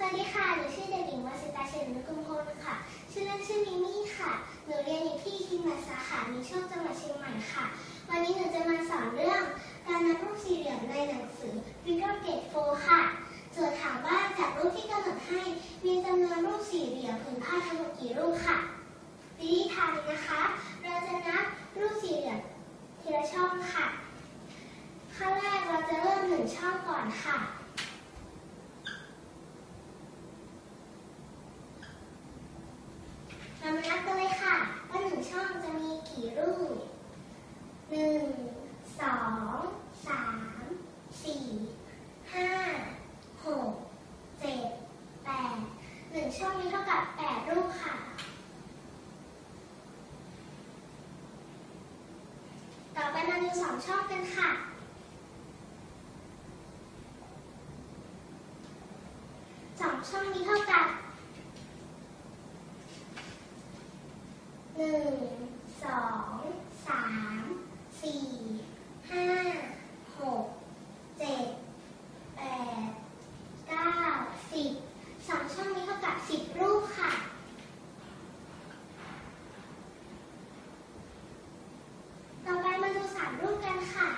วัสดีค่ะหนูชื่อเด็กหญิงวสิตาเฉลิมกุลพลค่ะชื่อเล่นชื่อมิมี่ค่ะหนูเรียนอยู่ที่คิมบัสสาขามีโชคจังหวัดเชียงใหม่ค่ะวันนี้หนูจะมาสอนเรื่องการนับรูปสี่เหลี่ยมในหนังสือ Figure Grade 4 ค่ะโจทย์ถามว่าจากรูปที่กำหนดให้มีจำนวนรูปสี่เหลี่ยมผืนผ้าทั้งหมดกี่รูปค่ะวิธีทำนะคะเราจะนับรูปสี่เหลี่ยมทีละช่องค่ะขั้นแรกเราจะเริ่ม1ช่องก่อนค่ะเรามานับกันเลยค่ะว่า1ช่องจะมีกี่รูป1 2 3 4 5 6 7 8 1ช่องนี้เท่ากับ8รูปค่ะต่อไปมาดู2ช่องกันค่ะ2ช่องนี้เท่ากับ1 2 3 4 5 6 7 8 9 10 2ช่องนี้เท่ากับ10รูปค่ะต่อไปมาดู3รูปกันค่ะ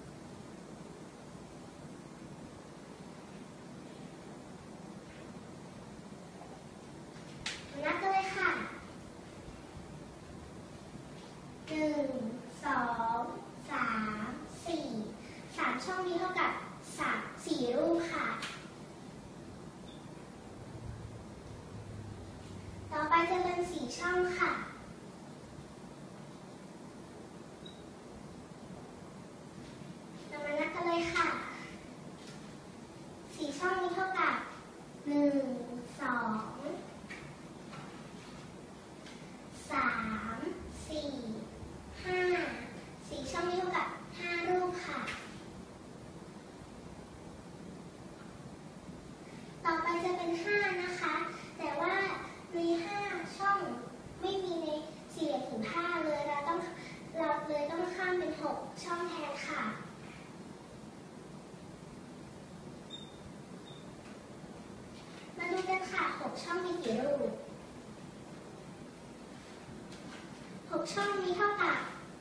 นับกันเลยค่ะ1 2 3 4 3ช่องนี้เท่ากับ4รูปค่ะต่อไปจะเป็น4ช่องค่ะเรามานับกันเลยค่ะ4ช่องนี้เท่ากับ1 2 3 4 5 4ช่องนี้เท่ากับ5รูปค่ะต่อไปจะเป็น5นะคะแต่ว่ามี5ช่องไม่มีในสี่เหลี่ยมผืนผ้าเลยเราเลยต้องข้ามเป็น6ช่องแทนค่ะมาดูกันค่ะ6ช่องมีกี่รูป6ช่องนี้เท่ากับ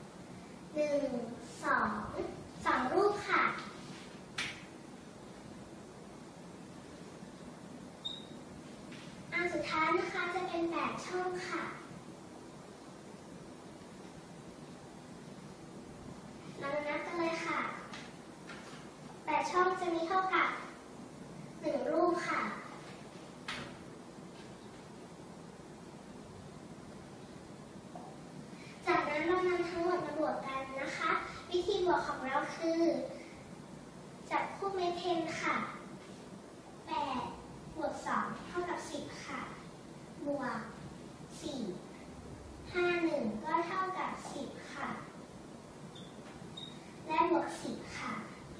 1 2 รูปค่ะอันสุดท้ายนะคะจะเป็น8ช่องค่ะเรามานับกันเลยค่ะ8ช่องจะมีเท่ากับ1รูปค่ะจากนั้นเรานำทั้งหมดมาบวกกันนะคะวิธีบวกของเราคือจับคู่เมตรเทนค่ะ8บวก2เท่ากับ10ค่ะบวก4 5 1ก็เท่ากับ10ค่ะและบวก10ค่ะ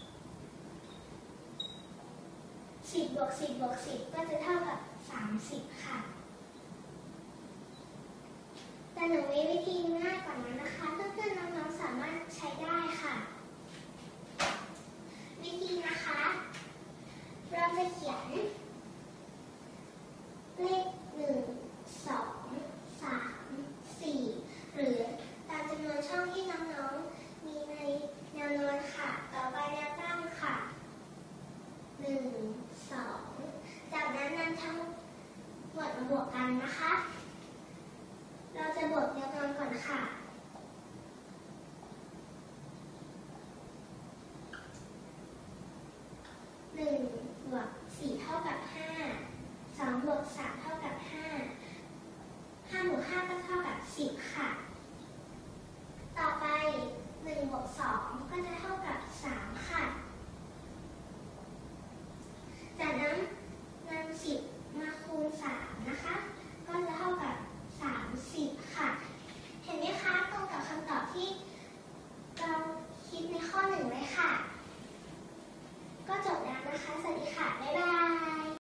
10บวก10บวก10ก็จะเท่ากับ30ค่ะแต่หนูมีวิธีง่ายกว่านั้นนะคะเพื่อนๆน้องๆสามารถใช้ได้ค่ะวิธีนะคะเราจะเขียนเลข1 2 3 4หรือตามจำนวนช่องที่น้องๆมีในแนวนอนค่ะต่อไปแนวตั้งค่ะ1 2จากนั้นนำทั้งหมดมาบวกกันนะคะเราจะบวกแนวนอนก่อนค่ะ1บวก4เท่ากับ5 2บวก3เท่ากับ5 5บวก5ก็เท่ากับ10ค่ะต่อไป1บวก2ก็จะเท่า